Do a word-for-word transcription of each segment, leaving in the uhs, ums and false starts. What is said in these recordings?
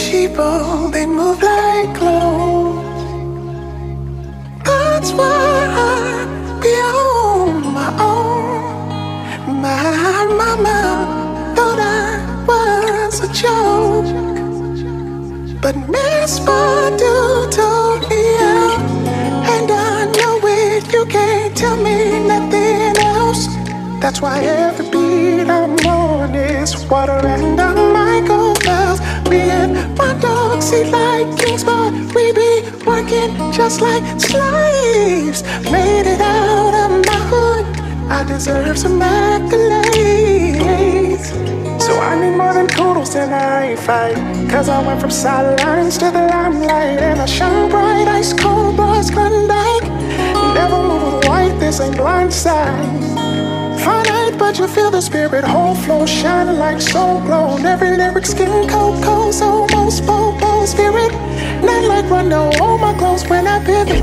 sheeple, they move like clones. That's why I be on my own. My mama thought I was a joke, but Miss Badu told me out, and I know it, you can't tell me nothing else. That's why every beat I'm on is water and a Michael bells. Me and my dog see like kings, but we be working just like slaves. Made it out of my hood, I deserve some accolades. So I need more than kudos and I ain't fight, cause I went from sidelines to the limelight, and I shine bright, ice cold boys Klondike. Never move with white, this ain't blindside. Finite, but you feel the spirit, whole flow shining like soul glow. Every lyric skin cold, cold, so almost bobo spirit. Not like Rondo, all my clothes when I pivot.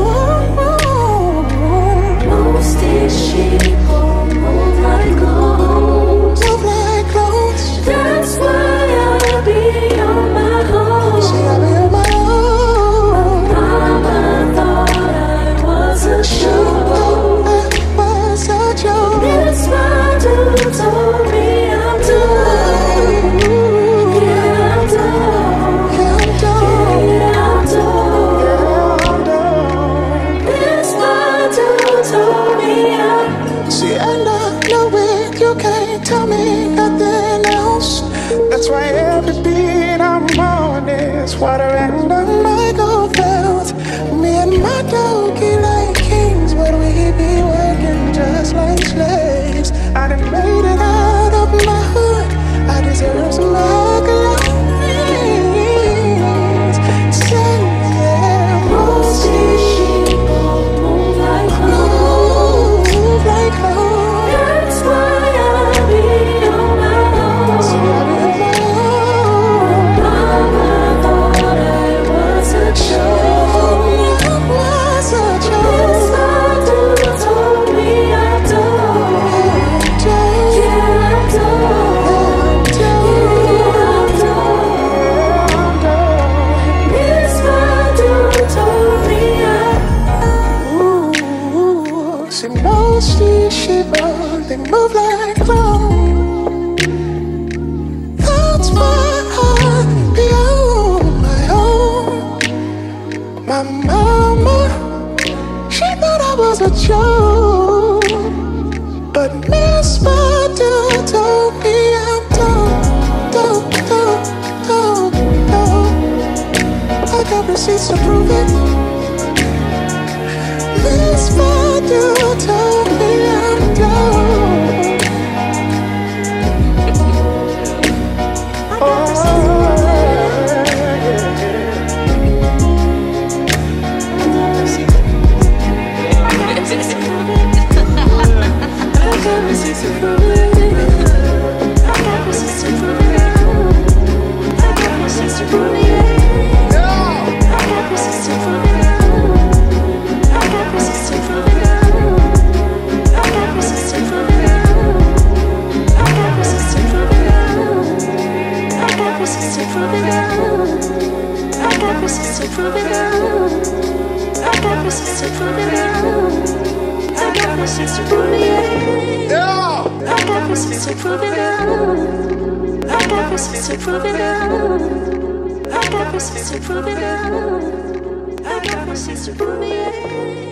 Most these sheeple move like clothes. Move like clothes. That's why I'll be on my own. See, I'll be on my own. Mama thought I was a joke. I was a joke. Miss Badu told me I'm done. Yeah, I'm done. Yeah, I'm done. Yeah, I'm done. Yeah, I'm done. Miss Badu told me I'm. See, and I know it, you can't tell me nothing else. That's why every beat I'm on is water and a Michael bells. Me and my doggy like kings, but we be working just like slaves. I done made it out of my hood, I deserve some accolades. Say yeah, Most these sheeple move like clothes. move like clothes. That's why I'll be on my own. See, I'll be on my own. Mama thought I was a joke. I was a Miss joke. Badu told me I'm done. Yeah, I'm done. Yeah, I'm done. Miss Badu told me I'm. Ooh, see, most these sheeple, they move like clones. That's why I be on my own. My mama, she thought I was a joke, but Miss Badu told me I'm done, done, done, done, done. I got receipts to prove it. Miss Badu told me I'm done. Oh, I got receipts to prove it. I got receipts to prove it. I got receipts to prove it. I got receipts to prove it. I got receipts to prove it. I got receipts to prove it. I got receipts to prove it. I got receipts to prove it. I got receipts to prove it. I got receipts to prove it. I got receipts to prove it. I got receipts to prove it. I got receipts to prove it. I got receipts to prove it. I got receipts to prove it.